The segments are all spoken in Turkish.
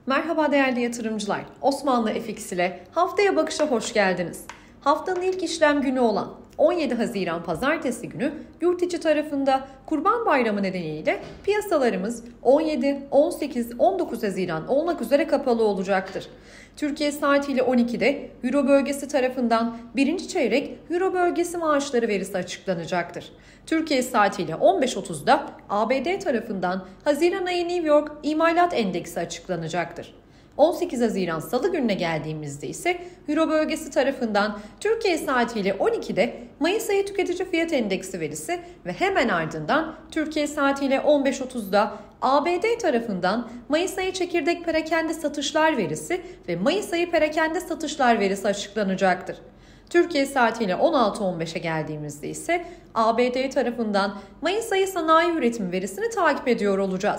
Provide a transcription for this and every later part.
Merhaba değerli yatırımcılar. Osmanlı FX ile haftaya bakışa hoş geldiniz. Haftanın ilk işlem günü olan 17 Haziran Pazartesi günü yurt içi tarafında Kurban Bayramı nedeniyle piyasalarımız 17, 18, 19 Haziran olmak üzere kapalı olacaktır. Türkiye saatiyle 12'de Euro bölgesi tarafından birinci çeyrek Euro bölgesi maaşları verisi açıklanacaktır. Türkiye saatiyle 15.30'da ABD tarafından Haziran ayı New York İmalat Endeksi açıklanacaktır. 18 Haziran Salı gününe geldiğimizde ise Euro bölgesi tarafından Türkiye saatiyle 12'de Mayıs ayı tüketici fiyat endeksi verisi ve hemen ardından Türkiye saatiyle 15.30'da ABD tarafından Mayıs ayı çekirdek perakende satışlar verisi ve Mayıs ayı perakende satışlar verisi açıklanacaktır. Türkiye saatiyle 16.15'e geldiğimizde ise ABD tarafından Mayıs ayı sanayi üretim verisini takip ediyor olacağız.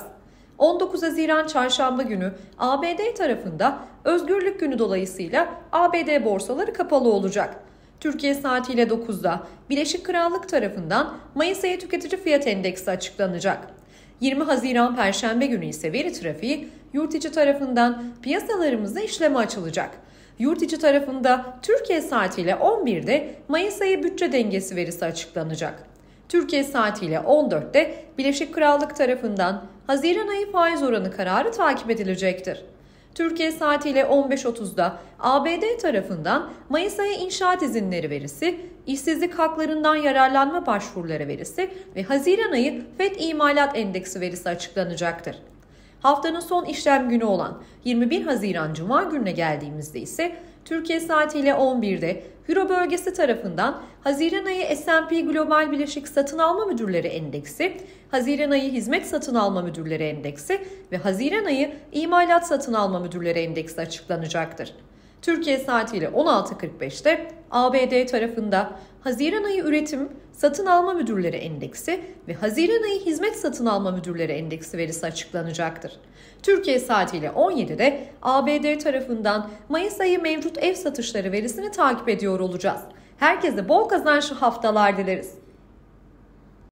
19 Haziran Çarşamba günü ABD tarafında Özgürlük Günü dolayısıyla ABD borsaları kapalı olacak. Türkiye saatiyle 9'da Birleşik Krallık tarafından Mayıs ayı tüketici fiyat endeksi açıklanacak. 20 Haziran Perşembe günü ise veri trafiği yurt içi tarafından piyasalarımızda işleme açılacak. Yurt içi tarafında Türkiye saatiyle 11'de Mayıs ayı bütçe dengesi verisi açıklanacak. Türkiye saatiyle 14'te Birleşik Krallık tarafından Haziran ayı faiz oranı kararı takip edilecektir. Türkiye saatiyle 15.30'da ABD tarafından Mayıs ayı inşaat izinleri verisi, işsizlik haklarından yararlanma başvuruları verisi ve Haziran ayı FED İmalat Endeksi verisi açıklanacaktır. Haftanın son işlem günü olan 21 Haziran Cuma gününe geldiğimizde ise Türkiye saatiyle 11'de Euro bölgesi tarafından Haziran ayı S&P Global Bileşik Satın Alma Müdürleri Endeksi, Haziran ayı Hizmet Satın Alma Müdürleri Endeksi ve Haziran ayı İmalat Satın Alma Müdürleri Endeksi açıklanacaktır. Türkiye saatiyle 16.45'te ABD tarafında Haziran ayı Üretim Satın Alma Müdürleri Endeksi ve Haziran ayı Hizmet Satın Alma Müdürleri Endeksi verisi açıklanacaktır. Türkiye saatiyle 17'de ABD tarafından Mayıs ayı mevcut ev satışları verisini takip ediyor olacağız. Herkese bol kazançlı haftalar dileriz.